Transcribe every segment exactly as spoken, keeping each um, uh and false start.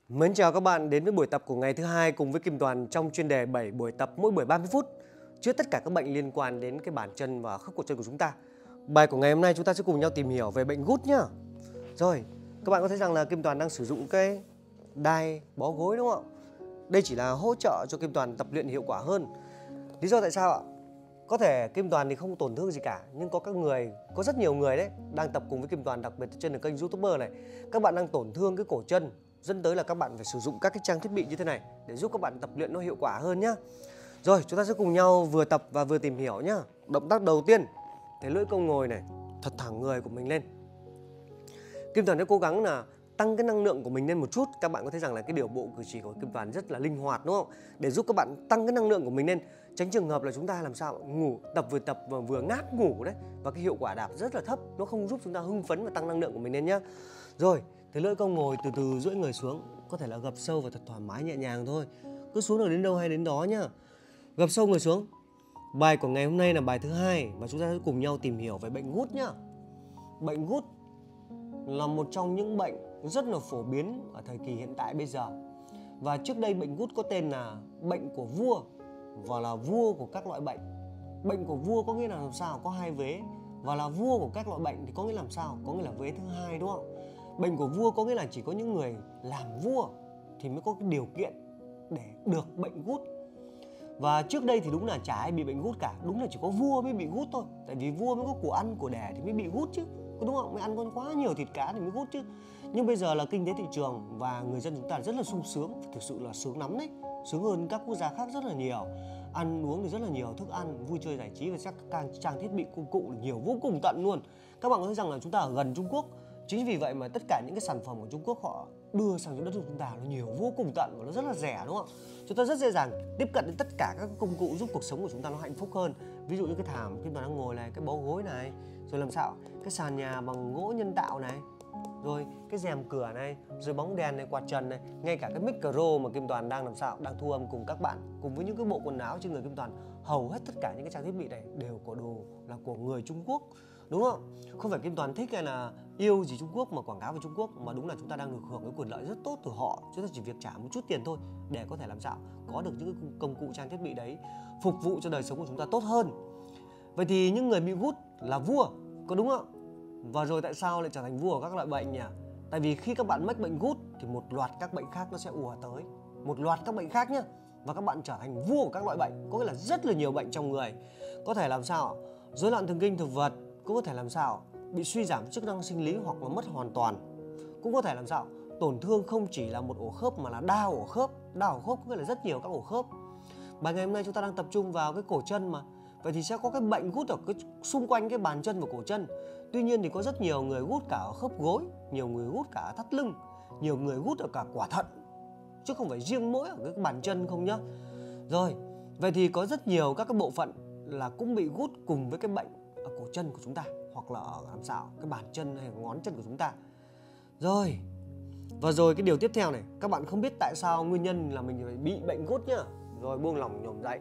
Mến chào các bạn đến với buổi tập của ngày thứ hai cùng với Kim Toàn trong chuyên đề bảy buổi tập mỗi buổi ba mươi phút chữa tất cả các bệnh liên quan đến cái bàn chân và khớp cổ chân của chúng ta. Bài của ngày hôm nay chúng ta sẽ cùng nhau tìm hiểu về bệnh gút nhá. Rồi, các bạn có thấy rằng là Kim Toàn đang sử dụng cái đai bó gối đúng không ạ? Đây chỉ là hỗ trợ cho Kim Toàn tập luyện hiệu quả hơn. Lý do tại sao ạ? Có thể Kim Toàn thì không tổn thương gì cả, nhưng có các người, có rất nhiều người đấy đang tập cùng với Kim Toàn, đặc biệt trên ở kênh YouTuber này, các bạn đang tổn thương cái cổ chân, dẫn tới là các bạn phải sử dụng các cái trang thiết bị như thế này để giúp các bạn tập luyện nó hiệu quả hơn nhá. Rồi, chúng ta sẽ cùng nhau vừa tập và vừa tìm hiểu nhá. Động tác đầu tiên, thế lưỡi câu ngồi này, thật thẳng người của mình lên. Kim Toàn sẽ cố gắng là tăng cái năng lượng của mình lên một chút. Các bạn có thấy rằng là cái điều bộ cử chỉ của Kim Toàn rất là linh hoạt đúng không? Để giúp các bạn tăng cái năng lượng của mình lên, tránh trường hợp là chúng ta làm sao ngủ tập vừa tập và vừa ngáp ngủ đấy, và cái hiệu quả đạp rất là thấp, nó không giúp chúng ta hưng phấn và tăng năng lượng của mình lên nhá. Rồi, thế lưỡi câu ngồi từ từ duỗi người xuống, có thể là gập sâu và thật thoải mái nhẹ nhàng thôi. Cứ xuống được đến đâu hay đến đó nhá. Gập sâu người xuống. Bài của ngày hôm nay là bài thứ hai và chúng ta sẽ cùng nhau tìm hiểu về bệnh gút nhá. Bệnh gút là một trong những bệnh rất là phổ biến ở thời kỳ hiện tại bây giờ. Và trước đây bệnh gút có tên là bệnh của vua và là vua của các loại bệnh. Bệnh của vua có nghĩa là làm sao? Có hai vế. Và là vua của các loại bệnh thì có nghĩa làm sao? Có nghĩa là vế thứ hai đúng không? Bệnh của vua có nghĩa là chỉ có những người làm vua thì mới có cái điều kiện để được bệnh gút. Và trước đây thì đúng là chả ai bị bệnh gút cả, đúng là chỉ có vua mới bị gút thôi. Tại vì vua mới có của ăn của đẻ thì mới bị gút chứ, đúng không? Mới ăn con quá nhiều thịt cá thì mới gút chứ. Nhưng bây giờ là kinh tế thị trường và người dân chúng ta rất là sung sướng, thực sự là sướng lắm đấy, sướng hơn các quốc gia khác rất là nhiều. Ăn uống thì rất là nhiều, thức ăn, vui chơi giải trí và các trang thiết bị công cụ nhiều vô cùng tận luôn. Các bạn có thấy rằng là chúng ta ở gần Trung Quốc, chính vì vậy mà tất cả những cái sản phẩm của Trung Quốc họ đưa sang đất nước chúng ta nó nhiều vô cùng tận và nó rất là rẻ đúng không? Chúng ta rất dễ dàng tiếp cận đến tất cả các công cụ giúp cuộc sống của chúng ta nó hạnh phúc hơn. Ví dụ như cái thảm Kim Toàn đang ngồi này, cái bó gối này, rồi làm sao cái sàn nhà bằng gỗ nhân tạo này, rồi cái rèm cửa này, rồi bóng đèn này, quạt trần này, ngay cả cái micro mà Kim Toàn đang làm sao đang thu âm cùng các bạn, cùng với những cái bộ quần áo trên người Kim Toàn, hầu hết tất cả những cái trang thiết bị này đều có đồ là của người Trung Quốc, đúng không? Không phải Kim Toàn thích hay là yêu gì Trung Quốc mà quảng cáo về Trung Quốc, mà đúng là chúng ta đang được hưởng cái quyền lợi rất tốt từ họ. Chúng ta chỉ việc trả một chút tiền thôi để có thể làm sao có được những cái công cụ trang thiết bị đấy phục vụ cho đời sống của chúng ta tốt hơn. Vậy thì những người bị gút là vua, có đúng không? Và rồi tại sao lại trở thành vua của các loại bệnh nhỉ? Tại vì khi các bạn mắc bệnh gút thì một loạt các bệnh khác nó sẽ ùa tới, một loạt các bệnh khác nhá, và các bạn trở thành vua của các loại bệnh, có nghĩa là rất là nhiều bệnh trong người. Có thể làm sao rối loạn thần kinh thực vật, cũng có thể làm sao bị suy giảm chức năng sinh lý hoặc là mất hoàn toàn, cũng có thể làm sao tổn thương không chỉ là một ổ khớp mà là đa ổ khớp. Đa ổ khớp có nghĩa là rất nhiều các ổ khớp. Bài ngày hôm nay chúng ta đang tập trung vào cái cổ chân mà, vậy thì sẽ có cái bệnh gút ở cái xung quanh cái bàn chân và cổ chân. Tuy nhiên thì có rất nhiều người gút cả ở khớp gối, nhiều người gút cả ở thắt lưng, nhiều người gút ở cả quả thận, chứ không phải riêng mỗi ở cái bàn chân không nhá. Rồi, vậy thì có rất nhiều các cái bộ phận là cũng bị gút cùng với cái bệnh ở cổ chân của chúng ta, hoặc là ở làm sao cái bàn chân hay ngón chân của chúng ta. Rồi, và rồi cái điều tiếp theo này, các bạn không biết tại sao nguyên nhân là mình phải bị bệnh gút nhá. Rồi buông lỏng nhổm dậy.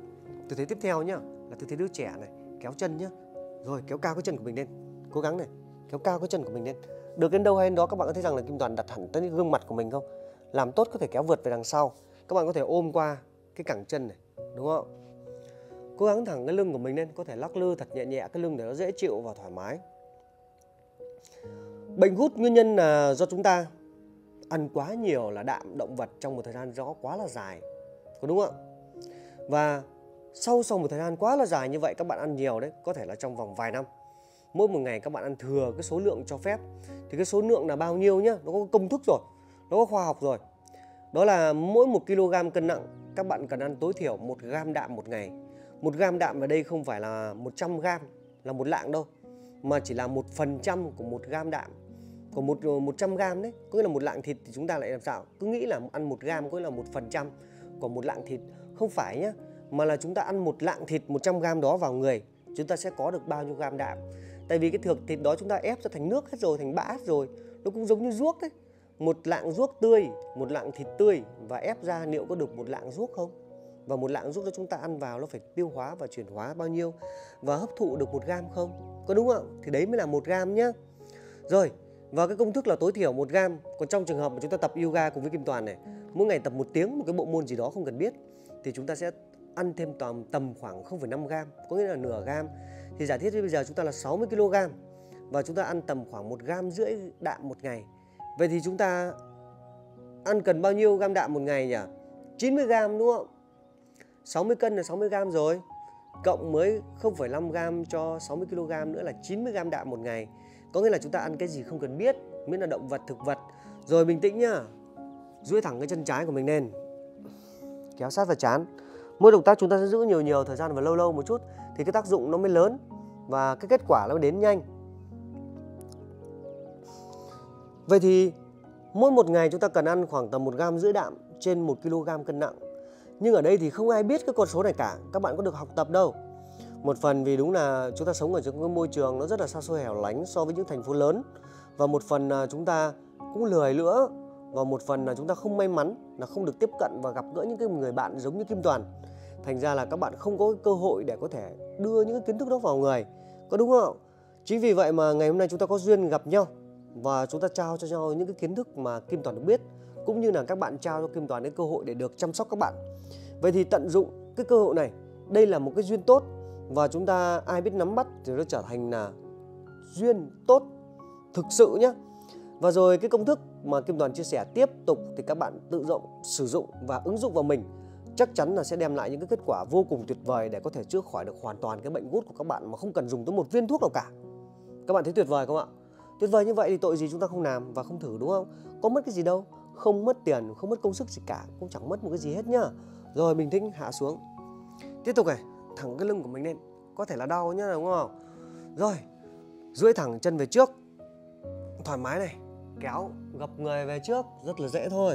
Tư thế tiếp theo nhá là tư thế đứa trẻ này, kéo chân nhá. Rồi kéo cao cái chân của mình lên, cố gắng này, kéo cao cái chân của mình lên. Được đến đâu hay đến đó. Các bạn có thấy rằng là Kim Toàn đặt hẳn tới gương mặt của mình không? Làm tốt có thể kéo vượt về đằng sau. Các bạn có thể ôm qua cái cẳng chân này, đúng không? Cố gắng thẳng cái lưng của mình lên, có thể lắc lư thật nhẹ nhẹ cái lưng để nó dễ chịu và thoải mái. Bệnh gút nguyên nhân là do chúng ta ăn quá nhiều là đạm động vật trong một thời gian rõ quá là dài, có đúng không ạ? Và sau sau một thời gian quá là dài như vậy, các bạn ăn nhiều đấy, có thể là trong vòng vài năm, mỗi một ngày các bạn ăn thừa cái số lượng cho phép. Thì cái số lượng là bao nhiêu nhá, nó có công thức rồi, nó có khoa học rồi. Đó là mỗi một kg cân nặng các bạn cần ăn tối thiểu một gam đạm một ngày. Một gam đạm ở đây không phải là một trăm gam là một lạng đâu, mà chỉ là một phần trăm của một gam đạm. Của một, một trăm gam đấy, có nghĩa là một lạng thịt thì chúng ta lại làm sao? Cứ nghĩ là ăn một gam có nghĩa là một phần trăm của một lạng thịt. Không phải nhá, mà là chúng ta ăn một lạng thịt một trăm gam đó vào người, chúng ta sẽ có được bao nhiêu gam đạm. Tại vì cái thược thịt đó chúng ta ép ra thành nước hết rồi, thành bã hết rồi. Nó cũng giống như ruốc đấy. Một lạng ruốc tươi, một lạng thịt tươi và ép ra liệu có được một lạng ruốc không? Và một lạng ruốc đó chúng ta ăn vào nó phải tiêu hóa và chuyển hóa bao nhiêu và hấp thụ được một gam không? Có đúng không? Thì đấy mới là một gam nhá. Rồi, Và cái công thức là tối thiểu một gam. Còn trong trường hợp mà chúng ta tập yoga cùng với Kim Toàn này, mỗi ngày tập một tiếng một cái bộ môn gì đó không cần biết, thì chúng ta sẽ ăn thêm tầm, tầm khoảng không phẩy năm gam, có nghĩa là nửa gam. Thì giả thiết bây giờ chúng ta là sáu mươi ki lô gam và chúng ta ăn tầm khoảng một gam rưỡi đạm một ngày. Vậy thì chúng ta ăn cần bao nhiêu gam đạm một ngày nhỉ? chín mươi gam đúng không? sáu mươi cân là sáu mươi gam rồi. Cộng mới không phẩy năm gam cho sáu mươi ki lô gam nữa là chín mươi gam đạm một ngày. Có nghĩa là chúng ta ăn cái gì không cần biết, miễn là động vật, thực vật. Rồi bình tĩnh nhá. Duỗi thẳng cái chân trái của mình lên, kéo sát vào trán. Mỗi động tác chúng ta sẽ giữ nhiều nhiều thời gian và lâu lâu một chút thì cái tác dụng nó mới lớn và cái kết quả nó mới đến nhanh. Vậy thì mỗi một ngày chúng ta cần ăn khoảng tầm một gam rưỡi đạm trên một ki lô gam cân nặng. Nhưng ở đây thì không ai biết cái con số này cả. Các bạn có được học tập đâu. Một phần vì đúng là chúng ta sống ở trong cái môi trường nó rất là xa xôi hẻo lánh so với những thành phố lớn. Và một phần là chúng ta cũng lười nữa. Và một phần là chúng ta không may mắn là không được tiếp cận và gặp gỡ những cái người bạn giống như Kim Toàn. Thành ra là các bạn không có cơ hội để có thể đưa những cái kiến thức đó vào người. Có đúng không? Chính vì vậy mà ngày hôm nay chúng ta có duyên gặp nhau và chúng ta trao cho nhau những cái kiến thức mà Kim Toàn được biết, cũng như là các bạn trao cho Kim Toàn cái cơ hội để được chăm sóc các bạn. Vậy thì tận dụng cái cơ hội này, đây là một cái duyên tốt và chúng ta ai biết nắm bắt thì nó trở thành là duyên tốt thực sự nhé. Và rồi cái công thức mà Kim Toàn chia sẻ tiếp tục thì các bạn tự dụng, sử dụng và ứng dụng vào mình, chắc chắn là sẽ đem lại những cái kết quả vô cùng tuyệt vời để có thể chữa khỏi được hoàn toàn cái bệnh gút của các bạn mà không cần dùng tới một viên thuốc nào cả. Các bạn thấy tuyệt vời không ạ? Tuyệt vời như vậy thì tội gì chúng ta không làm và không thử, đúng không? Có mất cái gì đâu, không mất tiền, không mất công sức gì cả, cũng chẳng mất một cái gì hết nhá. Rồi bình tĩnh, hạ xuống. Tiếp tục này, thẳng cái lưng của mình lên. Có thể là đau nhá, đúng không? Rồi, duỗi thẳng chân về trước. Thoải mái này, kéo, gập người về trước, rất là dễ thôi.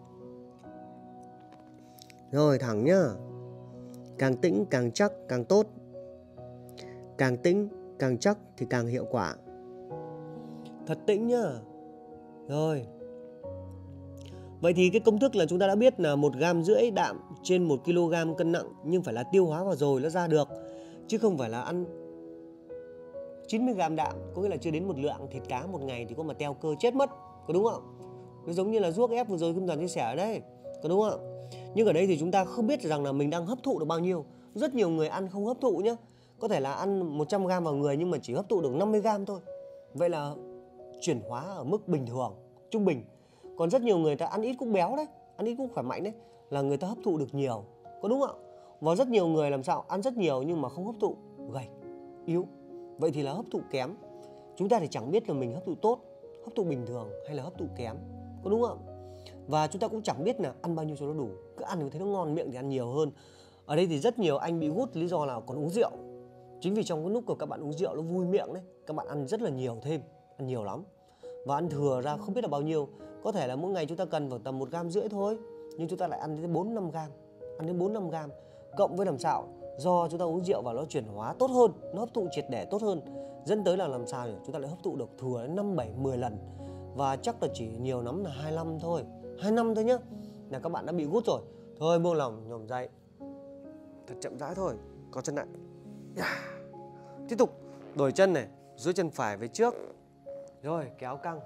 Rồi, thẳng nhá. Càng tĩnh càng chắc càng tốt. Càng tĩnh càng chắc thì càng hiệu quả. Thật tĩnh nhá. Rồi. Vậy thì cái công thức là chúng ta đã biết là một gam rưỡi đạm trên một ki lô gam cân nặng, nhưng phải là tiêu hóa vào rồi nó ra được, chứ không phải là ăn chín mươi gam đạm, có nghĩa là chưa đến một lượng thịt cá một ngày thì có mà teo cơ chết mất, có đúng không? Nó giống như là ruốc ép vừa rồi Kim Toàn chia sẻ ở đây, có đúng không? Nhưng ở đây thì chúng ta không biết rằng là mình đang hấp thụ được bao nhiêu. Rất nhiều người ăn không hấp thụ nhá. Có thể là ăn một trăm gam vào người nhưng mà chỉ hấp thụ được năm mươi gam thôi. Vậy là chuyển hóa ở mức bình thường, trung bình. Còn rất nhiều người ta ăn ít cũng béo đấy, ăn ít cũng khỏe mạnh đấy, là người ta hấp thụ được nhiều, có đúng không? Và rất nhiều người làm sao ăn rất nhiều nhưng mà không hấp thụ, gầy, yếu. Vậy thì là hấp thụ kém. Chúng ta thì chẳng biết là mình hấp thụ tốt, hấp thụ bình thường hay là hấp thụ kém, có đúng không? Và chúng ta cũng chẳng biết là ăn bao nhiêu cho nó đủ. Cứ ăn như thế nó ngon miệng thì ăn nhiều hơn. Ở đây thì rất nhiều anh bị gút lý do là còn uống rượu. Chính vì trong cái lúc của các bạn uống rượu nó vui miệng đấy, các bạn ăn rất là nhiều thêm, ăn nhiều lắm. Và ăn thừa ra không biết là bao nhiêu. Có thể là mỗi ngày chúng ta cần vào tầm một gam rưỡi thôi, nhưng chúng ta lại ăn đến bốn năm gam, ăn đến bốn năm gam. Cộng với làm sao do chúng ta uống rượu và nó chuyển hóa tốt hơn, nó hấp thụ triệt để tốt hơn, dẫn tới là làm sao nhỉ? Chúng ta lại hấp thụ được thừa đến năm, bảy, mười lần. Và chắc là chỉ nhiều lắm là hai năm thôi, hai năm thôi nhá, là các bạn đã bị gút rồi. Thôi buông lòng, nhổm dậy, thật chậm rãi thôi, có chân lại. Yeah. Tiếp tục đổi chân này, duỗi chân phải về trước. Rồi kéo căng,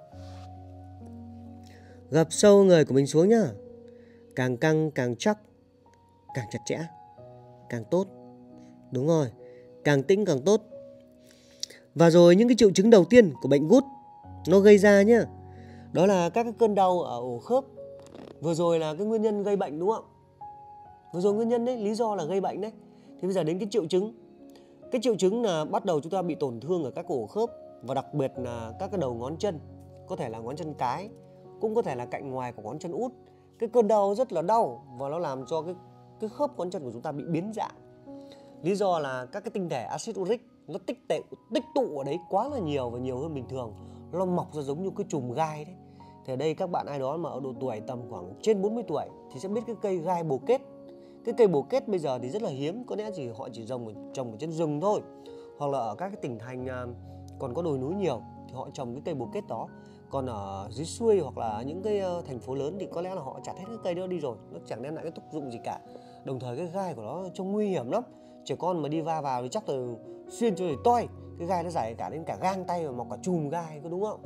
gập sâu người của mình xuống nhá. Càng căng càng chắc, càng chặt chẽ, càng tốt. Đúng rồi, càng tĩnh càng tốt. Và rồi những cái triệu chứng đầu tiên của bệnh gút nó gây ra nhá, đó là các cái cơn đau ở ổ khớp. Vừa rồi là cái nguyên nhân gây bệnh đúng không? Vừa rồi nguyên nhân đấy, lý do là gây bệnh đấy. Thì bây giờ đến cái triệu chứng. Cái triệu chứng là bắt đầu chúng ta bị tổn thương ở các ổ khớp, và đặc biệt là các cái đầu ngón chân. Có thể là ngón chân cái, cũng có thể là cạnh ngoài của ngón chân út. Cái cơn đau rất là đau và nó làm cho cái, cái khớp ngón chân của chúng ta bị biến dạng. Lý do là các cái tinh thể axit uric nó tích, tệ, tích tụ ở đấy quá là nhiều và nhiều hơn bình thường. Nó mọc ra giống như cái chùm gai đấy. Thì ở đây các bạn ai đó mà ở độ tuổi tầm khoảng trên bốn mươi tuổi thì sẽ biết cái cây gai bồ kết. Cái cây bồ kết bây giờ thì rất là hiếm, có lẽ chỉ họ chỉ trồng ở, trồng ở trên rừng thôi. Hoặc là ở các cái tỉnh thành còn có đồi núi nhiều thì họ trồng cái cây bồ kết đó. Còn ở dưới xuôi hoặc là những cái thành phố lớn thì có lẽ là họ chặt hết cái cây đó đi rồi, nó chẳng đem lại cái tác dụng gì cả. Đồng thời cái gai của nó trông nguy hiểm lắm. Trẻ con mà đi va vào thì chắc là xuyên cho để toi. Cái gai nó dài cả đến cả gang tay và mọc cả chùm gai, có đúng không?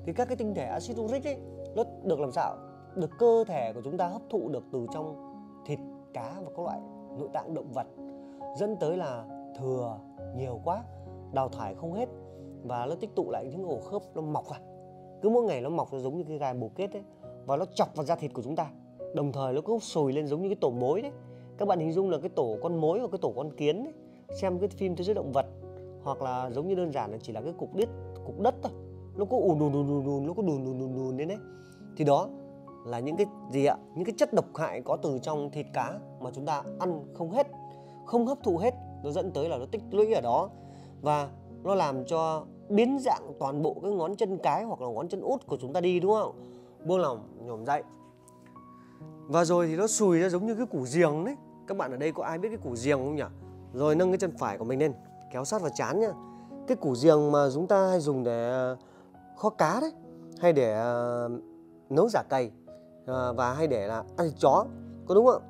thì các cái tinh thể axit uric ấy nó được làm sao? Được cơ thể của chúng ta hấp thụ được từ trong thịt cá và các loại nội tạng động vật, dẫn tới là thừa nhiều quá, đào thải không hết và nó tích tụ lại những ổ khớp nó mọc ra. Cứ mỗi ngày nó mọc ra giống như cái gai bồ kết ấy, và nó chọc vào da thịt của chúng ta. Đồng thời nó cũng sùi lên giống như cái tổ mối đấy. Các bạn hình dung là cái tổ con mối hoặc cái tổ con kiến ấy. Xem cái phim thế giới động vật, hoặc là giống như đơn giản là chỉ là cái cục đất, cục đất thôi. Nó có ùn ùn ùn ùn ùn, nó có đùn đùn đùn đùn đến đấy. Thì đó là những cái gì ạ? Những cái chất độc hại có từ trong thịt cá mà chúng ta ăn không hết, không hấp thụ hết, nó dẫn tới là nó tích lũy ở đó và nó làm cho biến dạng toàn bộ cái ngón chân cái hoặc là ngón chân út của chúng ta đi, đúng không? Buông lỏng, nhổm dậy. Và rồi thì nó sùi ra giống như cái củ giềng đấy. Các bạn ở đây có ai biết cái củ giềng không nhỉ? Rồi nâng cái chân phải của mình lên, kéo sát vào trán nhá. Cái củ giềng mà chúng ta hay dùng để kho cá đấy, hay để uh, nấu chả cầy, uh, và hay để là ăn thịt chó, có đúng không?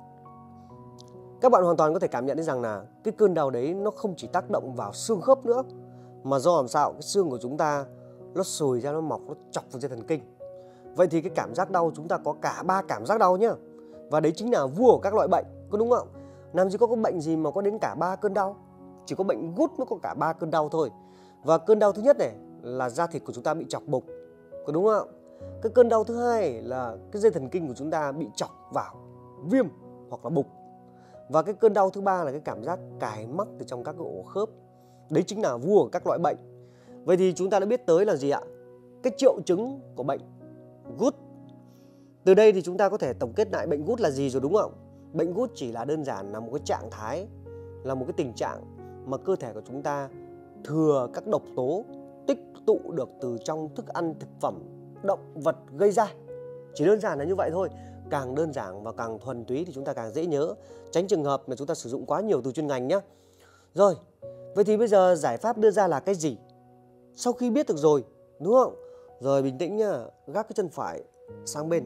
Các bạn hoàn toàn có thể cảm nhận thấy rằng là cái cơn đau đấy nó không chỉ tác động vào xương khớp nữa, mà do làm sao cái xương của chúng ta nó sùi ra, nó mọc, nó chọc vào dây thần kinh. Vậy thì cái cảm giác đau chúng ta có cả ba cảm giác đau nhá. Và đấy chính là vua của các loại bệnh, có đúng không? Làm gì có cái bệnh gì mà có đến cả ba cơn đau. Chỉ có bệnh gút mới có cả ba cơn đau thôi. Và cơn đau thứ nhất này là da thịt của chúng ta bị chọc bục, có đúng không? Cái cơn đau thứ hai là cái dây thần kinh của chúng ta bị chọc vào, viêm hoặc là bục. Và cái cơn đau thứ ba là cái cảm giác cài mắc từ trong các cái ổ khớp. Đấy chính là vua của các loại bệnh. Vậy thì chúng ta đã biết tới là gì ạ? Cái triệu chứng của bệnh gút. Từ đây thì chúng ta có thể tổng kết lại bệnh gút là gì rồi, đúng không? Bệnh gút chỉ là đơn giản là một cái trạng thái, là một cái tình trạng mà cơ thể của chúng ta thừa các độc tố tích tụ được từ trong thức ăn, thực phẩm, động vật gây ra. Chỉ đơn giản là như vậy thôi. Càng đơn giản và càng thuần túy thì chúng ta càng dễ nhớ, tránh trường hợp mà chúng ta sử dụng quá nhiều từ chuyên ngành nhé. Rồi, vậy thì bây giờ giải pháp đưa ra là cái gì? Sau khi biết được rồi, đúng không? Rồi bình tĩnh nhá, gác cái chân phải sang bên.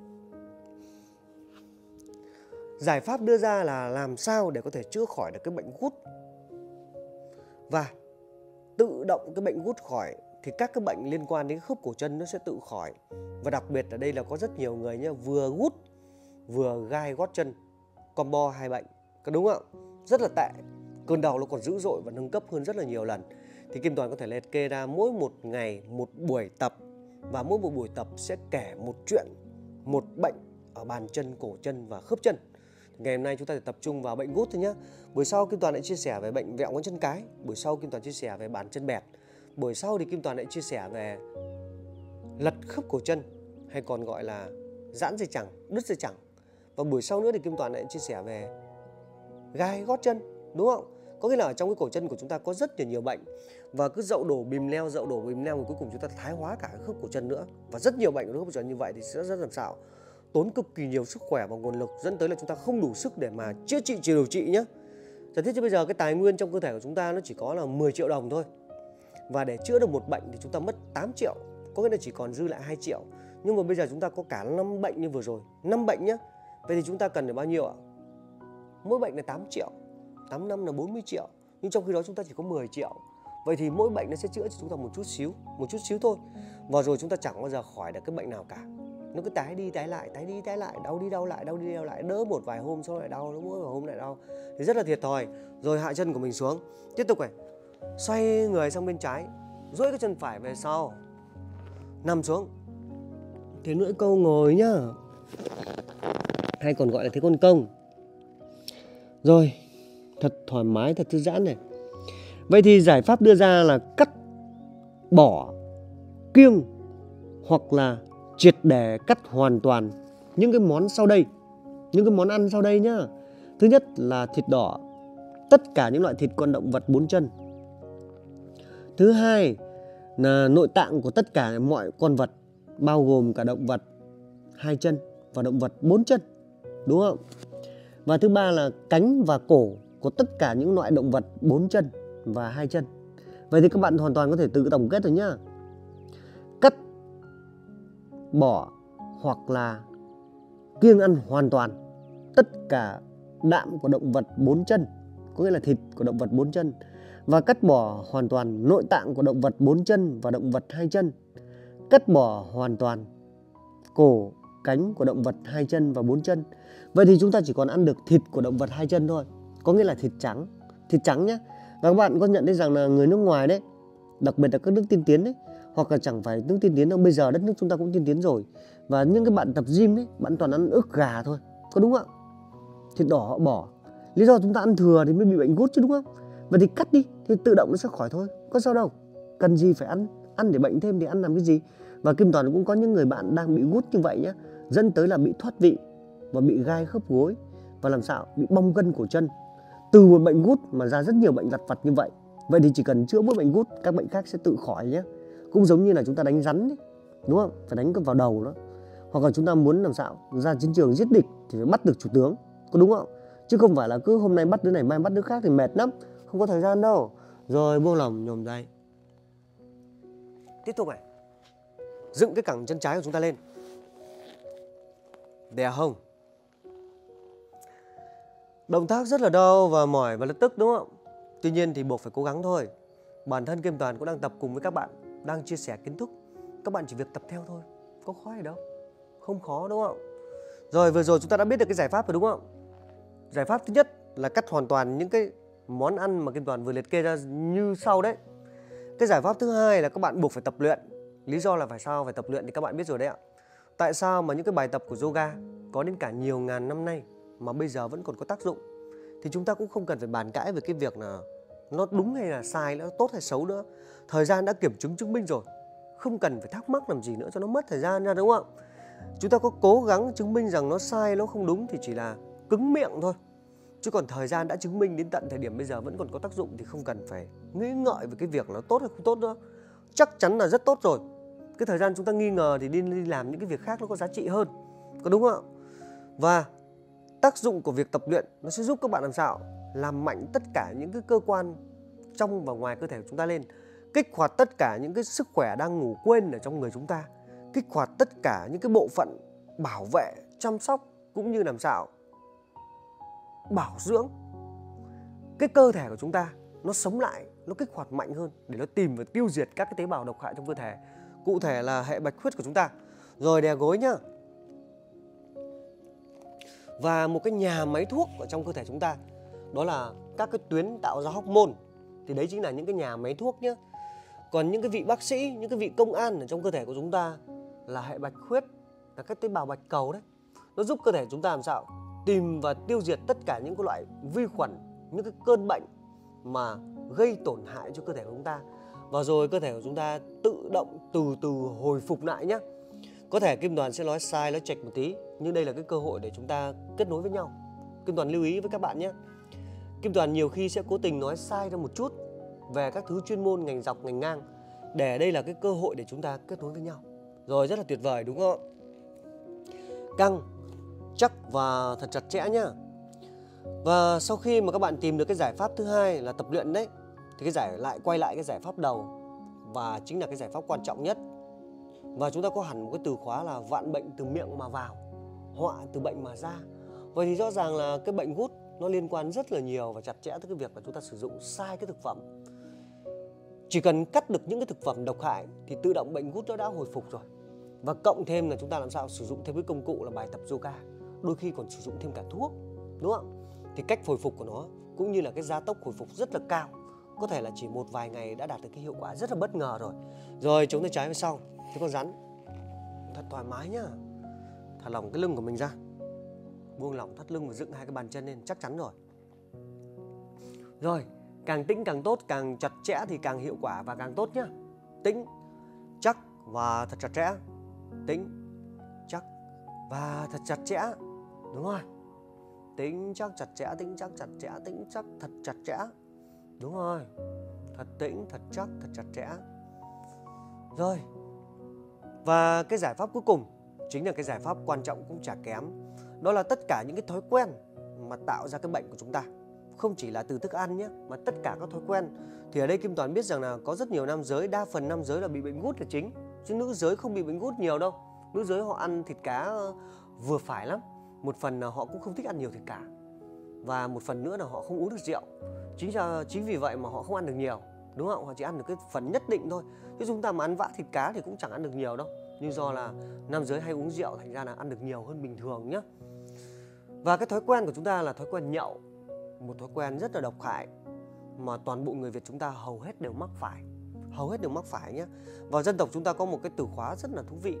Giải pháp đưa ra là làm sao để có thể chữa khỏi được cái bệnh gút. Và tự động cái bệnh gút khỏi thì các cái bệnh liên quan đến khớp cổ chân nó sẽ tự khỏi. Và đặc biệt ở đây là có rất nhiều người nhá, vừa gút vừa gai gót chân, combo hai bệnh, có đúng không? Rất là tệ. Cơn đau nó còn dữ dội và nâng cấp hơn rất là nhiều lần. Thì Kim Toàn có thể liệt kê ra mỗi một ngày một buổi tập, và mỗi một buổi tập sẽ kể một chuyện, một bệnh ở bàn chân, cổ chân và khớp chân. Ngày hôm nay chúng ta sẽ tập trung vào bệnh gút thôi nhé. Buổi sau Kim Toàn lại chia sẻ về bệnh vẹo ngón chân cái. Buổi sau Kim Toàn chia sẻ về bàn chân bẹt. Buổi sau thì Kim Toàn lại chia sẻ về lật khớp cổ chân, hay còn gọi là giãn dây chằng, đứt dây chằng. Và buổi sau nữa thì Kim Toàn lại chia sẻ về gai gót chân, đúng không? Có nghĩa là ở trong cái cổ chân của chúng ta có rất nhiều nhiều bệnh, và cứ dậu đổ bìm leo, dậu đổ bìm leo, và cuối cùng chúng ta thái hóa cả cái khớp cổ chân nữa. Và rất nhiều bệnh của khớp cổ chân như vậy thì sẽ rất làm sao tốn cực kỳ nhiều sức khỏe và nguồn lực, dẫn tới là chúng ta không đủ sức để mà chữa trị, chỉ điều trị nhé. Giả thiết cho bây giờ cái tài nguyên trong cơ thể của chúng ta nó chỉ có là mười triệu đồng thôi, và để chữa được một bệnh thì chúng ta mất tám triệu, có nghĩa là chỉ còn dư lại hai triệu. Nhưng mà bây giờ chúng ta có cả năm bệnh như vừa rồi, năm bệnh nhé. Vậy thì chúng ta cần được bao nhiêu ạ? Mỗi bệnh là tám triệu, tám năm là bốn mươi triệu. Nhưng trong khi đó chúng ta chỉ có mười triệu. Vậy thì mỗi bệnh nó sẽ chữa cho chúng ta một chút xíu, một chút xíu thôi. Và rồi chúng ta chẳng bao giờ khỏi được cái bệnh nào cả. Nó cứ tái đi tái lại, tái đi tái lại, đau đi đau lại, đau đi đau lại, đỡ một vài hôm sau lại đau, đỡ mỗi vài hôm lại đau. Thì rất là thiệt thòi. Rồi hạ chân của mình xuống. Tiếp tục này. Xoay người sang bên trái, duỗi cái chân phải về sau, nằm xuống. Thế lưỡi câu ngồi nhá, hay còn gọi là thế con công. Rồi, thật thoải mái, thật thư giãn này. Vậy thì giải pháp đưa ra là cắt bỏ, kiêng hoặc là triệt để cắt hoàn toàn những cái món sau đây, những cái món ăn sau đây nhá. Thứ nhất là thịt đỏ, tất cả những loại thịt con động vật bốn chân. Thứ hai là nội tạng của tất cả mọi con vật, bao gồm cả động vật hai chân và động vật bốn chân, đúng không? Và thứ ba là cánh và cổ của tất cả những loại động vật bốn chân và hai chân. Vậy thì các bạn hoàn toàn có thể tự tổng kết rồi nhá. Cắt bỏ hoặc là kiêng ăn hoàn toàn tất cả đạm của động vật bốn chân, có nghĩa là thịt của động vật bốn chân, và cắt bỏ hoàn toàn nội tạng của động vật bốn chân và động vật hai chân. cắt bỏ hoàn toàn cổ, cánh của động vật hai chân và bốn chân. Vậy thì chúng ta chỉ còn ăn được thịt của động vật hai chân thôi, có nghĩa là thịt trắng, thịt trắng nhé. Và các bạn có nhận thấy rằng là người nước ngoài đấy, đặc biệt là các nước tiên tiến đấy, hoặc là chẳng phải nước tiên tiến đâu, bây giờ đất nước chúng ta cũng tiên tiến rồi, và những cái bạn tập gym ấy, bạn toàn ăn ức gà thôi, có đúng không ạ? Thịt đỏ họ bỏ, lý do chúng ta ăn thừa thì mới bị bệnh gút chứ, đúng không? Vậy thì cắt đi thì tự động nó sẽ khỏi thôi, có sao đâu, cần gì phải ăn, ăn để bệnh thêm thì ăn làm cái gì. Và Kim Toàn cũng có những người bạn đang bị gút như vậy nhé, dẫn tới là bị thoát vị và bị gai khớp gối, và làm sao bị bong gân cổ chân. Từ một bệnh gút mà ra rất nhiều bệnh lặt vặt như vậy. Vậy thì chỉ cần chữa mỗi bệnh gút, các bệnh khác sẽ tự khỏi nhé. Cũng giống như là chúng ta đánh rắn ấy, đúng không? Phải đánh vào đầu đó. Hoặc là chúng ta muốn làm sao ra chiến trường giết địch thì phải bắt được chủ tướng, có đúng không? Chứ không phải là cứ hôm nay bắt đứa này mai bắt đứa khác thì mệt lắm, không có thời gian đâu. Rồi buông lỏng nhổm dậy. Tiếp tục này. Dựng cái cẳng chân trái của chúng ta lên, đè hông. Động tác rất là đau và mỏi và lập tức, đúng không? Tuy nhiên thì buộc phải cố gắng thôi. Bản thân Kim Toàn cũng đang tập cùng với các bạn, đang chia sẻ kiến thức. Các bạn chỉ việc tập theo thôi, có khó gì đâu, không khó, đúng không? Rồi vừa rồi chúng ta đã biết được cái giải pháp rồi, đúng không? Giải pháp thứ nhất là cắt hoàn toàn những cái món ăn mà Kim Toàn vừa liệt kê ra như sau đấy. Cái giải pháp thứ hai là các bạn buộc phải tập luyện. Lý do là phải sao phải tập luyện thì các bạn biết rồi đấy ạ. Tại sao mà những cái bài tập của yoga có đến cả nhiều ngàn năm nay mà bây giờ vẫn còn có tác dụng, thì chúng ta cũng không cần phải bàn cãi về cái việc là nó đúng hay là sai, nó tốt hay xấu nữa. Thời gian đã kiểm chứng chứng minh rồi, không cần phải thắc mắc làm gì nữa cho nó mất thời gian ra, đúng không ạ? Chúng ta có cố gắng chứng minh rằng nó sai, nó không đúng thì chỉ là cứng miệng thôi. Chứ còn thời gian đã chứng minh đến tận thời điểm bây giờ vẫn còn có tác dụng thì không cần phải nghĩ ngợi về cái việc nó tốt hay không tốt nữa. Chắc chắn là rất tốt rồi. Cái thời gian chúng ta nghi ngờ thì đi, đi làm những cái việc khác nó có giá trị hơn, có đúng không ạ? Và tác dụng của việc tập luyện nó sẽ giúp các bạn làm sao làm mạnh tất cả những cái cơ quan trong và ngoài cơ thể của chúng ta lên, kích hoạt tất cả những cái sức khỏe đang ngủ quên ở trong người chúng ta, kích hoạt tất cả những cái bộ phận bảo vệ, chăm sóc cũng như làm sao bảo dưỡng cái cơ thể của chúng ta nó sống lại, nó kích hoạt mạnh hơn để nó tìm và tiêu diệt các cái tế bào độc hại trong cơ thể, cụ thể là hệ bạch huyết của chúng ta. Rồi đè gối nhá. Và một cái nhà máy thuốc ở trong cơ thể chúng ta, đó là các cái tuyến tạo ra hormone, thì đấy chính là những cái nhà máy thuốc nhé. Còn những cái vị bác sĩ, những cái vị công an ở trong cơ thể của chúng ta là hệ bạch huyết, là các tế bào bạch cầu đấy. Nó giúp cơ thể chúng ta làm sao tìm và tiêu diệt tất cả những cái loại vi khuẩn, những cái cơn bệnh mà gây tổn hại cho cơ thể của chúng ta. Và rồi cơ thể của chúng ta tự động từ từ hồi phục lại nhé. Có thể Kim Toàn sẽ nói sai, nói chệch một tí, nhưng đây là cái cơ hội để chúng ta kết nối với nhau. Kim Toàn lưu ý với các bạn nhé. Kim Toàn nhiều khi sẽ cố tình nói sai ra một chút về các thứ chuyên môn ngành dọc, ngành ngang, để đây là cái cơ hội để chúng ta kết nối với nhau. Rồi, rất là tuyệt vời đúng không? Căng, chắc và thật chặt chẽ nhá. Và sau khi mà các bạn tìm được cái giải pháp thứ hai là tập luyện đấy, thì cái giải lại quay lại cái giải pháp đầu, và chính là cái giải pháp quan trọng nhất. Và chúng ta có hẳn một cái từ khóa là vạn bệnh từ miệng mà vào, họa từ bệnh mà ra. Vậy thì rõ ràng là cái bệnh gút nó liên quan rất là nhiều và chặt chẽ tới cái việc là chúng ta sử dụng sai cái thực phẩm. Chỉ cần cắt được những cái thực phẩm độc hại thì tự động bệnh gút nó đã hồi phục rồi. Và cộng thêm là chúng ta làm sao sử dụng thêm cái công cụ là bài tập yoga, đôi khi còn sử dụng thêm cả thuốc, đúng không? Thì cách hồi phục của nó cũng như là cái gia tốc hồi phục rất là cao. Có thể là chỉ một vài ngày đã đạt được cái hiệu quả rất là bất ngờ rồi. Rồi chống tay trái về sau, thế con rắn thật thoải mái nhá. Thả lỏng cái lưng của mình ra, buông lỏng thắt lưng và dựng hai cái bàn chân lên, chắc chắn rồi. Rồi, càng tĩnh càng tốt, càng chặt chẽ thì càng hiệu quả và càng tốt nhá. Tĩnh, chắc và thật chặt chẽ. Tĩnh, chắc và thật chặt chẽ. Đúng rồi. Tĩnh chắc chặt chẽ, tĩnh chắc chặt chẽ, tĩnh chắc thật chặt chẽ. Đúng rồi. Thật tĩnh, thật chắc, thật chặt chẽ. Rồi. Và cái giải pháp cuối cùng chính là cái giải pháp quan trọng cũng chả kém. Đó là tất cả những cái thói quen mà tạo ra cái bệnh của chúng ta. Không chỉ là từ thức ăn nhé, mà tất cả các thói quen. Thì ở đây Kim Toàn biết rằng là có rất nhiều nam giới, đa phần nam giới là bị bệnh gút là chính. Chứ nữ giới không bị bệnh gút nhiều đâu. Nữ giới họ ăn thịt cá vừa phải lắm. Một phần là họ cũng không thích ăn nhiều thịt cá. Và một phần nữa là họ không uống được rượu. Chính, ra, chính vì vậy mà họ không ăn được nhiều. đúng không? Họ chỉ ăn được cái phần nhất định thôi. Chứ chúng ta mà ăn vã thịt cá thì cũng chẳng ăn được nhiều đâu. Nhưng do là nam giới hay uống rượu thành ra là ăn được nhiều hơn bình thường nhé. Và cái thói quen của chúng ta là thói quen nhậu, một thói quen rất là độc hại mà toàn bộ người Việt chúng ta hầu hết đều mắc phải. Hầu hết đều mắc phải nhé. Và dân tộc chúng ta có một cái từ khóa rất là thú vị: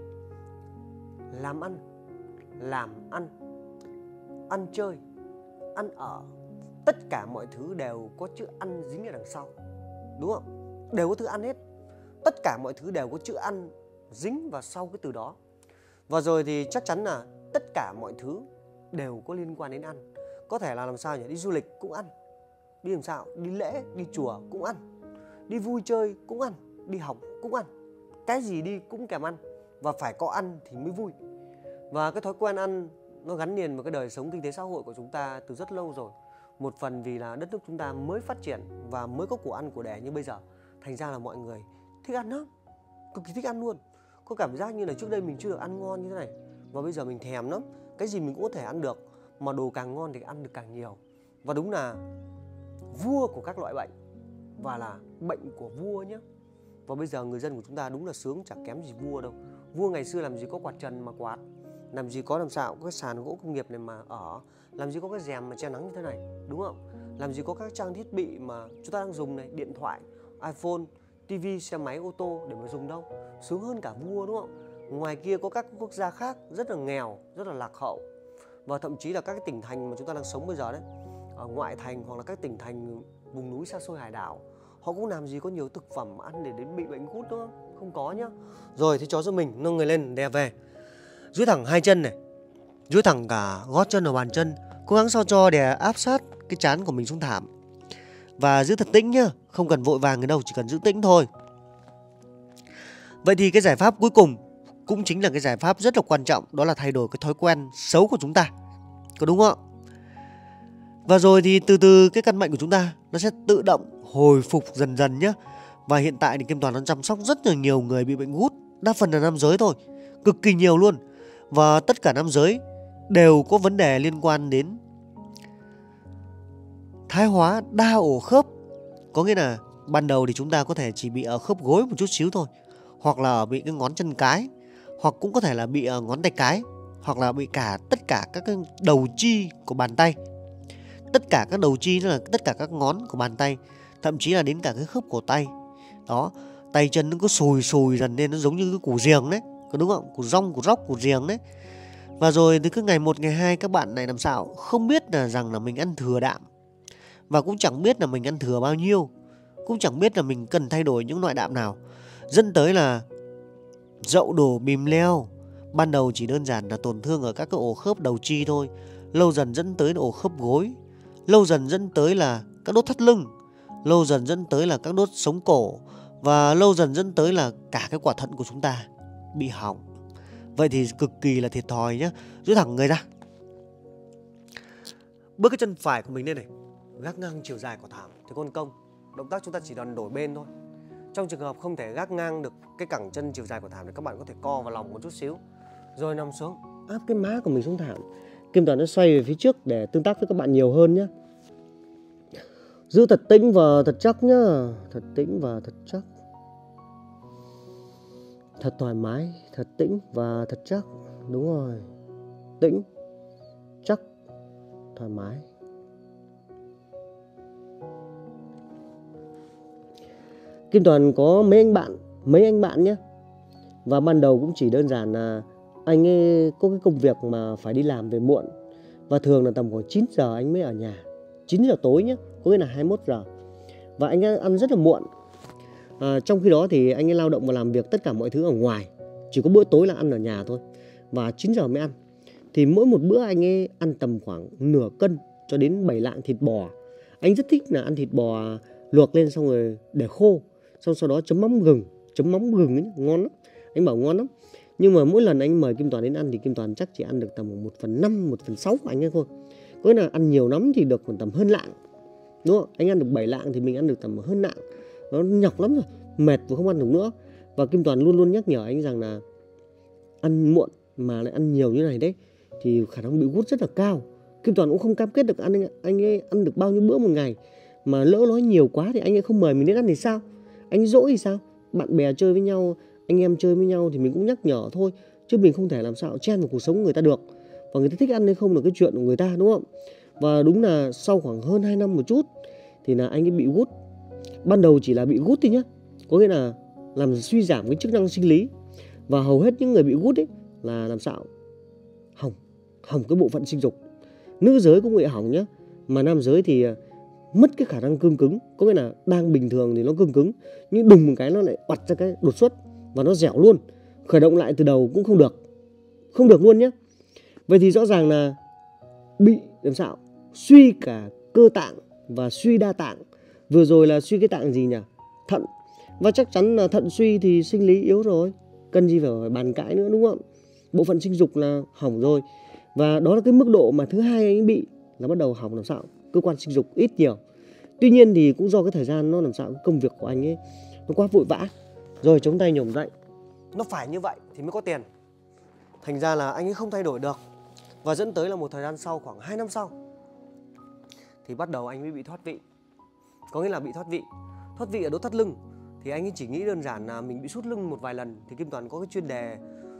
làm ăn, làm ăn, ăn chơi, ăn ở. Tất cả mọi thứ đều có chữ ăn dính ở đằng sau, đúng không? Đều có thứ ăn hết. Tất cả mọi thứ đều có chữ ăn dính vào sau cái từ đó. Và rồi thì chắc chắn là tất cả mọi thứ đều có liên quan đến ăn. Có thể là làm sao nhỉ? Đi du lịch cũng ăn. Đi làm sao? Đi lễ, đi chùa cũng ăn. Đi vui chơi cũng ăn. Đi học cũng ăn. Cái gì đi cũng kèm ăn. Và phải có ăn thì mới vui. Và cái thói quen ăn nó gắn liền với cái đời sống kinh tế xã hội của chúng ta từ rất lâu rồi. Một phần vì là đất nước chúng ta mới phát triển và mới có của ăn của đẻ như bây giờ. Thành ra là mọi người thích ăn lắm, cực kỳ thích ăn luôn. Có cảm giác như là trước đây mình chưa được ăn ngon như thế này, và bây giờ mình thèm lắm. Cái gì mình cũng có thể ăn được, mà đồ càng ngon thì ăn được càng nhiều. Và đúng là vua của các loại bệnh, và là bệnh của vua nhé. Và bây giờ người dân của chúng ta đúng là sướng chẳng kém gì vua đâu. Vua ngày xưa làm gì có quạt trần mà quạt, làm gì có làm sao có cái sàn gỗ công nghiệp này mà ở, làm gì có cái rèm mà che nắng như thế này, đúng không? Làm gì có các trang thiết bị mà chúng ta đang dùng này, điện thoại, iPhone, tivi, xe máy, ô tô để mà dùng đâu. Sướng hơn cả vua, đúng không? Ngoài kia có các quốc gia khác rất là nghèo, rất là lạc hậu. Và thậm chí là các cái tỉnh thành mà chúng ta đang sống bây giờ đấy, ở ngoại thành hoặc là các tỉnh thành vùng núi xa xôi hải đảo, họ cũng làm gì có nhiều thực phẩm ăn để đến bị bệnh gút đúng không? Không có nhá. Rồi thì cho giúp mình nâng người lên đè về. Duỗi thẳng hai chân này, duỗi thẳng cả gót chân và bàn chân, cố gắng sao cho đè áp sát cái trán của mình xuống thảm. Và giữ thật tĩnh nhá, không cần vội vàng gì đâu, chỉ cần giữ tĩnh thôi. Vậy thì cái giải pháp cuối cùng cũng chính là cái giải pháp rất là quan trọng, đó là thay đổi cái thói quen xấu của chúng ta. Có đúng không ạ? Và rồi thì từ từ cái căn bệnh của chúng ta nó sẽ tự động hồi phục dần dần nhé. Và hiện tại thì Kim Toàn đang chăm sóc rất là nhiều người bị bệnh gút, đa phần là nam giới thôi, cực kỳ nhiều luôn. Và tất cả nam giới đều có vấn đề liên quan đến thái hóa đa ổ khớp. Có nghĩa là ban đầu thì chúng ta có thể chỉ bị ở khớp gối một chút xíu thôi, hoặc là bị cái ngón chân cái, hoặc cũng có thể là bị ở ngón tay cái, hoặc là bị cả tất cả các cái đầu chi của bàn tay. Tất cả các đầu chi, tức là tất cả các ngón của bàn tay, thậm chí là đến cả cái khớp cổ tay. Đó, tay chân nó cứ sùi sùi dần lên, nó giống như cái củ riềng đấy, có đúng không? Củ rong, củ róc, củ riềng đấy. Và rồi từ cứ ngày một, ngày hai các bạn này làm sao không biết là rằng là mình ăn thừa đạm, và cũng chẳng biết là mình ăn thừa bao nhiêu, cũng chẳng biết là mình cần thay đổi những loại đạm nào, dẫn tới là dậu đổ bìm leo. Ban đầu chỉ đơn giản là tổn thương ở các cái ổ khớp đầu chi thôi, lâu dần dẫn tới ổ khớp gối, lâu dần dẫn tới là các đốt thắt lưng, lâu dần dẫn tới là các đốt sống cổ, và lâu dần dẫn tới là cả cái quả thận của chúng ta bị hỏng. Vậy thì cực kỳ là thiệt thòi nhé. Duỗi thẳng người ra, bước cái chân phải của mình lên này, gác ngang chiều dài của thảm thì con công. Động tác chúng ta chỉ đòn đổi bên thôi. Trong trường hợp không thể gác ngang được cái cẳng chân chiều dài của thảm thì các bạn có thể co vào lòng một chút xíu, rồi nằm xuống, áp cái má của mình xuống thảm. Kim Toàn nó xoay về phía trước để tương tác với các bạn nhiều hơn nhé. Giữ thật tĩnh và thật chắc nhá, thật tĩnh và thật chắc, thật thoải mái, thật tĩnh và thật chắc. Đúng rồi, tĩnh, chắc, thoải mái. Kim Toàn có mấy anh bạn, mấy anh bạn nhé. Và ban đầu cũng chỉ đơn giản là anh ấy có cái công việc mà phải đi làm về muộn, và thường là tầm khoảng chín giờ anh mới ở nhà, chín giờ tối nhé, có nghĩa là hai mươi mốt giờ. Và anh ấy ăn rất là muộn. à, Trong khi đó thì anh ấy lao động và làm việc tất cả mọi thứ ở ngoài, chỉ có bữa tối là ăn ở nhà thôi, và chín giờ mới ăn. Thì mỗi một bữa anh ấy ăn tầm khoảng nửa cân cho đến bảy lạng thịt bò. Anh rất thích là ăn thịt bò luộc lên xong rồi để khô, xong sau đó chấm mắm gừng, chấm mắm gừng ấy, ngon lắm. Anh bảo ngon lắm. Nhưng mà mỗi lần anh mời Kim Toàn đến ăn thì Kim Toàn chắc chỉ ăn được tầm một phần năm, một phần sáu của anh ấy thôi. Có nghĩa là ăn nhiều lắm thì được khoảng tầm hơn lạng, đúng không? Anh ăn được bảy lạng thì mình ăn được tầm hơn lạng. Nó nhọc lắm rồi, mệt và không ăn được nữa. Và Kim Toàn luôn luôn nhắc nhở anh rằng là ăn muộn mà lại ăn nhiều như này đấy thì khả năng bị gút rất là cao. Kim Toàn cũng không cam kết được ăn anh ấy ăn được bao nhiêu bữa một ngày, mà lỡ nói nhiều quá thì anh ấy không mời mình đến ăn thì sao? Anh ấy dỗi thì sao? Bạn bè chơi với nhau, anh em chơi với nhau thì mình cũng nhắc nhở thôi, chứ mình không thể làm sao chen vào cuộc sống của người ta được. Và người ta thích ăn hay không là cái chuyện của người ta, đúng không? Và đúng là sau khoảng hơn hai năm một chút thì là anh ấy bị gút. Ban đầu chỉ là bị gút thôi nhá, có nghĩa là làm suy giảm cái chức năng sinh lý. Và hầu hết những người bị gút ấy là làm sao? Hỏng, hỏng cái bộ phận sinh dục. Nữ giới cũng bị hỏng nhá, mà nam giới thì mất cái khả năng cương cứng. Có nghĩa là đang bình thường thì nó cương cứng, nhưng đùng một cái nó lại oặt ra cái đột xuất và nó dẻo luôn. Khởi động lại từ đầu cũng không được, không được luôn nhé. Vậy thì rõ ràng là bị làm sao? Suy cả cơ tạng và suy đa tạng. Vừa rồi là suy cái tạng gì nhỉ? Thận. Và chắc chắn là thận suy thì sinh lý yếu rồi, cần gì phải bàn cãi nữa, đúng không? Bộ phận sinh dục là hỏng rồi. Và đó là cái mức độ mà thứ hai anh bị, là bắt đầu hỏng làm sao? Cơ quan sinh dục ít nhiều. Tuy nhiên thì cũng do cái thời gian nó làm sao, công việc của anh ấy nó quá vội vã. Rồi chống tay nhổm dậy. Nó phải như vậy thì mới có tiền. Thành ra là anh ấy không thay đổi được. Và dẫn tới là một thời gian sau, khoảng hai năm sau, thì bắt đầu anh mới bị thoát vị. Có nghĩa là bị thoát vị. Thoát vị ở đốt thắt lưng. Thì anh ấy chỉ nghĩ đơn giản là mình bị sút lưng một vài lần. Thì Kim Toàn có cái chuyên đề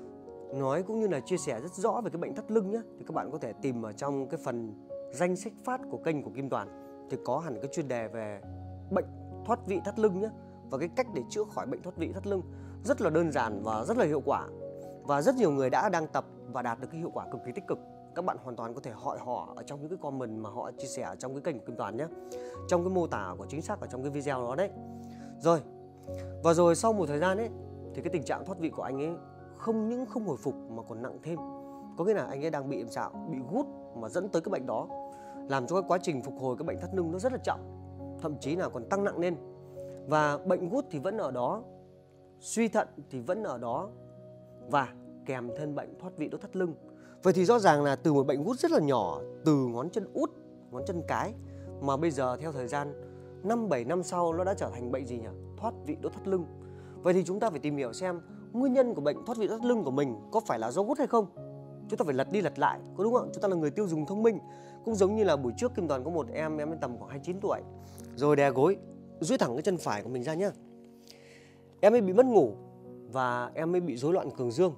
nói cũng như là chia sẻ rất rõ về cái bệnh thắt lưng nhé. Thì các bạn có thể tìm ở trong cái phần danh sách phát của kênh của Kim Toàn. Thì có hẳn cái chuyên đề về bệnh thoát vị thắt lưng nhé. Và cái cách để chữa khỏi bệnh thoát vị thắt lưng rất là đơn giản và rất là hiệu quả. Và rất nhiều người đã đang tập và đạt được cái hiệu quả cực kỳ tích cực. Các bạn hoàn toàn có thể hỏi họ ở trong những cái comment mà họ chia sẻ ở trong cái kênh của Kim Toàn nhé. Trong cái mô tả của chính xác ở trong cái video đó đấy. Rồi, và rồi sau một thời gian ấy thì cái tình trạng thoát vị của anh ấy không những không hồi phục mà còn nặng thêm. Có nghĩa là anh ấy đang bị làm sao? Bị gút mà dẫn tới cái bệnh đó, làm cho cái quá trình phục hồi cái bệnh thắt lưng nó rất là chậm, thậm chí là còn tăng nặng lên. Và bệnh gút thì vẫn ở đó, suy thận thì vẫn ở đó, và kèm thêm bệnh thoát vị đốt thắt lưng. Vậy thì rõ ràng là từ một bệnh gút rất là nhỏ, từ ngón chân út, ngón chân cái, mà bây giờ theo thời gian năm bảy năm sau nó đã trở thành bệnh gì nhỉ? Thoát vị đốt thắt lưng. Vậy thì chúng ta phải tìm hiểu xem nguyên nhân của bệnh thoát vị đốt thắt lưng của mình có phải là do gút hay không. Chúng ta phải lật đi lật lại, có đúng không? Chúng ta là người tiêu dùng thông minh. Cũng giống như là buổi trước Kim Toàn có một em, em ấy tầm khoảng hai mươi chín tuổi, rồi đè gối, duỗi thẳng cái chân phải của mình ra nhá. Em ấy bị mất ngủ và em ấy bị rối loạn cường dương.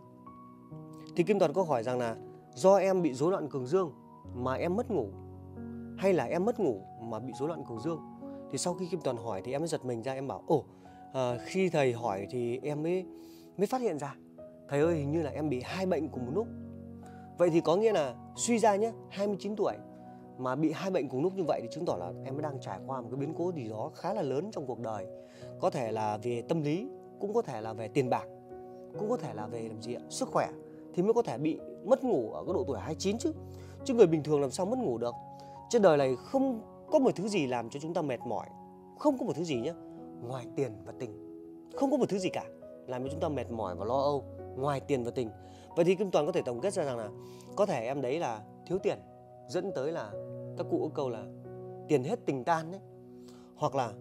Thì Kim Toàn có hỏi rằng là do em bị rối loạn cường dương mà em mất ngủ, hay là em mất ngủ mà bị rối loạn cường dương? Thì sau khi Kim Toàn hỏi thì em mới giật mình ra, em bảo ồ, à, khi thầy hỏi thì em mới mới phát hiện ra, thầy ơi hình như là em bị hai bệnh cùng một lúc. Vậy thì có nghĩa là suy ra nhé, hai mươi chín tuổi mà bị hai bệnh cùng lúc như vậy thì chứng tỏ là em đang trải qua một cái biến cố gì đó khá là lớn trong cuộc đời. Có thể là về tâm lý, cũng có thể là về tiền bạc, cũng có thể là về làm gì ạ? Sức khỏe, thì mới có thể bị mất ngủ ở cái độ tuổi hai mươi chín chứ. Chứ người bình thường làm sao mất ngủ được. Trên đời này không có một thứ gì làm cho chúng ta mệt mỏi, không có một thứ gì nhé, ngoài tiền và tình. Không có một thứ gì cả làm cho chúng ta mệt mỏi và lo âu ngoài tiền và tình. Vậy thì Kim Toàn có thể tổng kết ra rằng là có thể em đấy là thiếu tiền, dẫn tới là các cụ có câu là tiền hết tình tan đấy. Hoặc là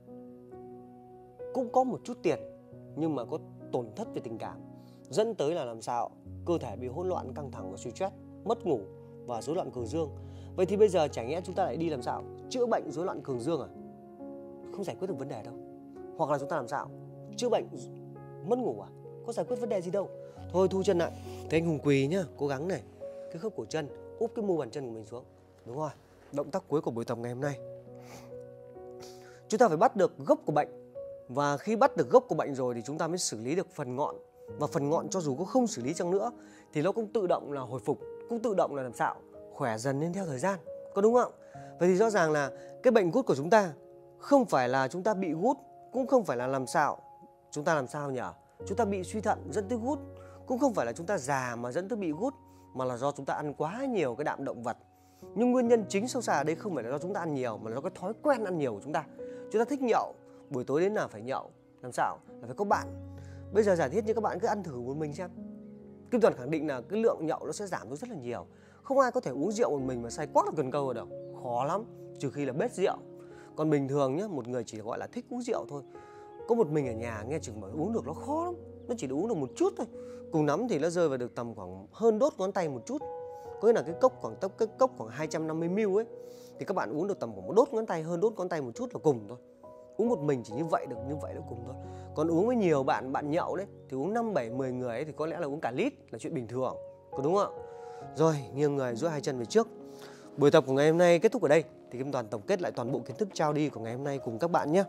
cũng có một chút tiền nhưng mà có tổn thất về tình cảm, dẫn tới là làm sao cơ thể bị hỗn loạn, căng thẳng và stress, mất ngủ và rối loạn cường dương. Vậy thì bây giờ chả nhẽ chúng ta lại đi làm sao chữa bệnh rối loạn cường dương à? Không giải quyết được vấn đề đâu. Hoặc là chúng ta làm sao chữa bệnh mất ngủ à? Có giải quyết vấn đề gì đâu. Thôi thu chân lại. Thế anh Hùng quỳ nhá, cố gắng này, cái khớp cổ chân, úp cái mu bàn chân của mình xuống. Đúng rồi. Động tác cuối của buổi tập ngày hôm nay. Chúng ta phải bắt được gốc của bệnh. Và khi bắt được gốc của bệnh rồi thì chúng ta mới xử lý được phần ngọn. Và phần ngọn cho dù có không xử lý chăng nữa thì nó cũng tự động là hồi phục, cũng tự động là làm sao khỏe dần lên theo thời gian. Có đúng không? Vậy thì rõ ràng là cái bệnh gút của chúng ta không phải là chúng ta bị gút, cũng không phải là làm sao chúng ta làm sao nhỉ? Chúng ta bị suy thận dẫn tới gút, cũng không phải là chúng ta già mà dẫn tới bị gút, mà là do chúng ta ăn quá nhiều cái đạm động vật. Nhưng nguyên nhân chính sâu xa ở đây không phải là do chúng ta ăn nhiều, mà là do cái thói quen ăn nhiều của chúng ta. Chúng ta thích nhậu, buổi tối đến nào phải nhậu, làm sao là phải có bạn. Bây giờ giả thiết như các bạn cứ ăn thử một mình xem. Kim Toàn khẳng định là cái lượng nhậu nó sẽ giảm xuống rất là nhiều. Không ai có thể uống rượu một mình mà say quát là cần câu được đâu, khó lắm, trừ khi là bết rượu. Còn bình thường nhé, một người chỉ gọi là thích uống rượu thôi, có một mình ở nhà nghe chừng mà uống được nó khó lắm. Nó chỉ được uống được một chút thôi, cùng lắm thì nó rơi vào được tầm khoảng hơn đốt ngón tay một chút. có nghĩa là cái cốc khoảng tốc cái cốc khoảng hai trăm năm mươi mi li lít ấy, thì các bạn uống được tầm khoảng một đốt ngón tay, hơn đốt ngón tay một chút là cùng thôi. Uống một mình chỉ như vậy được, như vậy là cùng thôi. Còn uống với nhiều bạn, bạn nhậu đấy, thì uống năm, bảy, mười người ấy thì có lẽ là uống cả lít là chuyện bình thường, có đúng không ạ? Rồi, nghiêng người duỗi hai chân về trước. Buổi tập của ngày hôm nay kết thúc ở đây. Thì Kim Toàn tổng kết lại toàn bộ kiến thức trao đi của ngày hôm nay cùng các bạn nhé.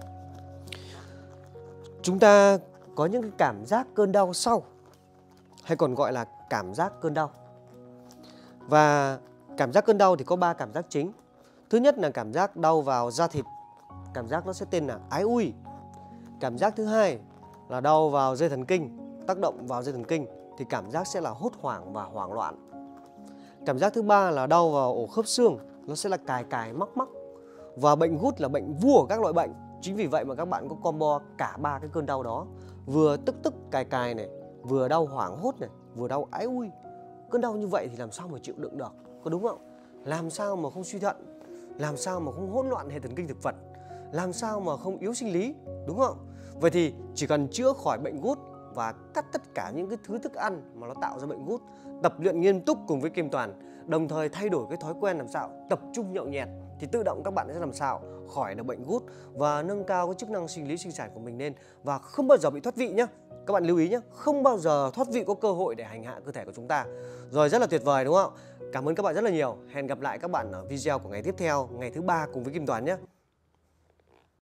Chúng ta có những cái cảm giác cơn đau sau, hay còn gọi là cảm giác cơn đau. Và cảm giác cơn đau thì có ba cảm giác chính. Thứ nhất là cảm giác đau vào da thịt, cảm giác nó sẽ tên là ái ui. Cảm giác thứ hai là đau vào dây thần kinh, tác động vào dây thần kinh thì cảm giác sẽ là hốt hoảng và hoảng loạn. Cảm giác thứ ba là đau vào ổ khớp xương, nó sẽ là cài cài mắc mắc. Và bệnh gút là bệnh vua của các loại bệnh. Chính vì vậy mà các bạn có combo cả ba cái cơn đau đó, vừa tức tức cài cài này, vừa đau hoảng hốt này, vừa đau ái ui. Cơn đau như vậy thì làm sao mà chịu đựng được, có đúng không? Làm sao mà không suy thận, làm sao mà không hỗn loạn hệ thần kinh thực vật, làm sao mà không yếu sinh lý, đúng không? Vậy thì chỉ cần chữa khỏi bệnh gút và cắt tất cả những cái thứ thức ăn mà nó tạo ra bệnh gút, tập luyện nghiêm túc cùng với Kim Toàn, đồng thời thay đổi cái thói quen làm sao tập trung nhậu nhẹt, thì tự động các bạn sẽ làm sao khỏi được bệnh gút và nâng cao cái chức năng sinh lý sinh sản của mình lên, và không bao giờ bị thoát vị nhá. Các bạn lưu ý nhé, không bao giờ thoát vị có cơ hội để hành hạ cơ thể của chúng ta. Rồi, rất là tuyệt vời đúng không? Cảm ơn các bạn rất là nhiều. Hẹn gặp lại các bạn ở video của ngày tiếp theo, ngày thứ ba cùng với Kim Toàn nhé.